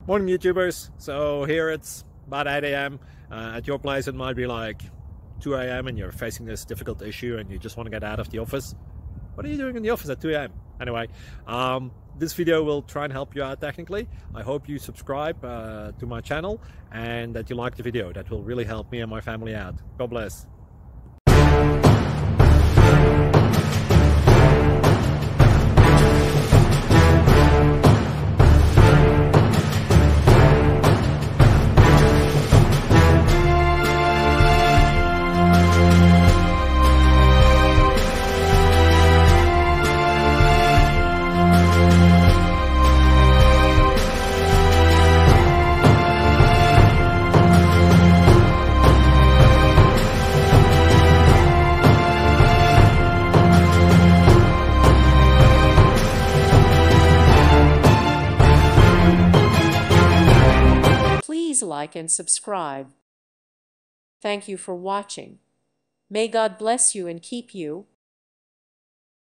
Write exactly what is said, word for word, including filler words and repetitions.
Morning YouTubers. So here it's about eight A M Uh, at your place it might be like two A M and you're facing this difficult issue and you just want to get out of the office. What are you doing in the office at two A M? Anyway, um, this video will try and help you out technically. I hope you subscribe uh, to my channel and that you like the video. That will really help me and my family out. God bless. Please like and subscribe. Thank you for watching. May God bless you and keep you.